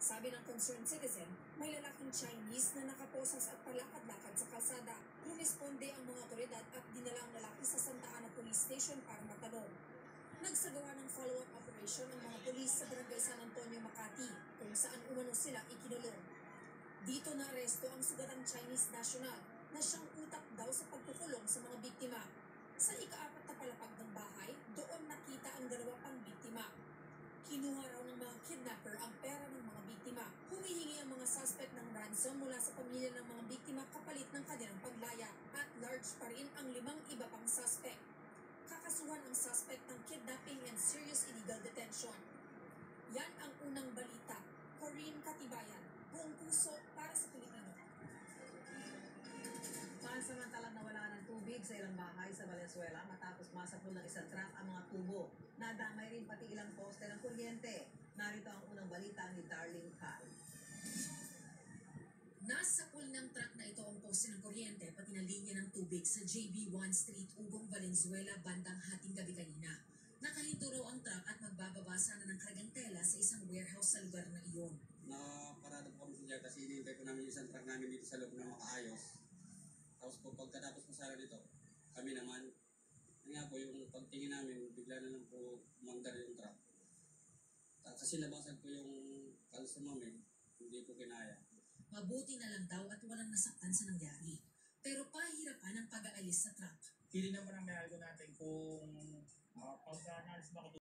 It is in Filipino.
Sabi ng concerned citizen, may lalaking Chinese na nakaposas at palakad-lakad sa kalsada. Rumisponde ang mga otoridad at dinala ang lalaki sa Santa Ana Police Station para matanong. Nagsagawa ng follow-up operation ang mga pulis sa Barangay San Antonio, Makati, kung saan umano sila ikinulong. Dito na-aresto ang sugatang Chinese national na siyang utak daw sa pagkukulong sa mga biktima. Sa ika-4 na palapag ng bahay, doon nakita ang 2 pang biktima. Kinuha raw ng mga kidnapper ang pera ng mga biktima. Humihingi ang mga suspect ng ransom mula sa pamilya ng mga biktima kapalit ng kanilang paglaya. At large pa rin ang 5 iba pang suspect. Kakasuhan ang suspect ng kidnapping and serious illegal detention. Yan ang unang balita. Corinne Katibayan, buong puso para sa Pilipino. Pansamantalang nawala ng tubig sa ilang bahay sa Valenzuela matapos masapul ng isang truck ang mga tubo. Nadamay rin pati ilang poste ng kuryente. Narito ang unang balita ni Darlene Cal. Nasapul ng truck na ito ang poste ng kuryente pati na linya ng tubig sa JB1 Street, Ugong, Valenzuela bandang hating gabi kanina. Nakahinto raw ang truck at magbababa sana ng kargang tela sa isang warehouse sa lugar na iyon. Naparada po kami sa kasi hinihintay po namin yung isang truck namin dito sa loob na makaayos. Tapos po pagkatapos po sana dito, kami naman, nga po yung pagtingin namin, bigla na lang po umandar yung truck. Kasi nabasag po yung kalso namin, hindi po kinaya. Mabuti na lang daw at walang nasaktan sa nangyari. Pero pahirapan ang pag-aalis sa truck. Hindi naman ang may algo natin kung pagka naalis ba